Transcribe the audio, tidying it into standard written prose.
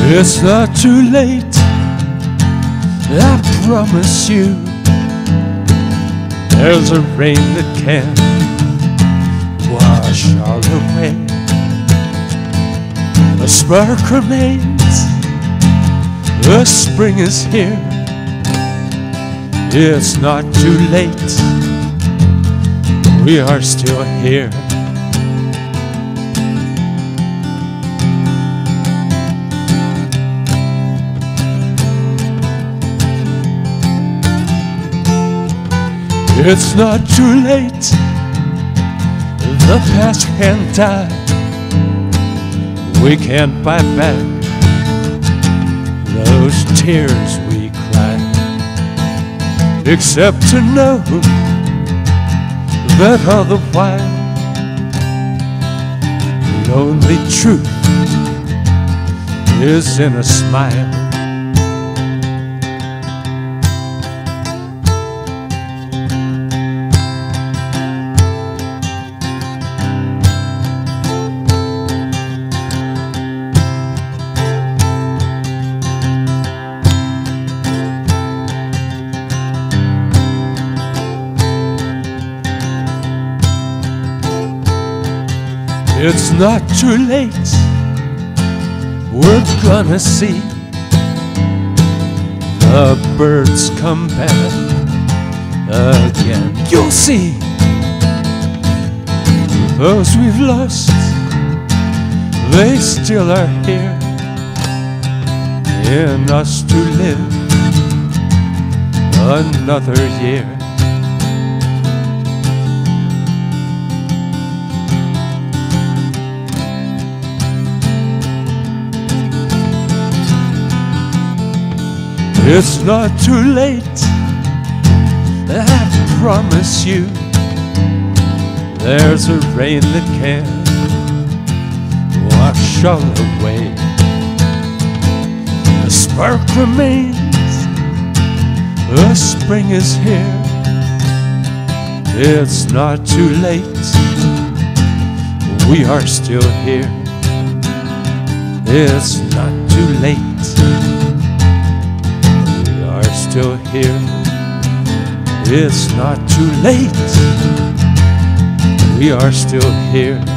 It's not too late, I promise you. There's a rain that can wash all away. A spark remains, the spring is here. It's not too late, we are still here. It's not too late, the past can't die. We can't buy back those tears we cried, except to know that all the while the only truth is in a smile. It's not too late, we're gonna see the birds come back again. You'll see those we've lost, they still are here in us to live another year. It's not too late, I promise you. There's a rain that can wash all away. A spark remains, the spring is here. It's not too late, we are still here. It's not too late, still here. It's not too late, we are still here.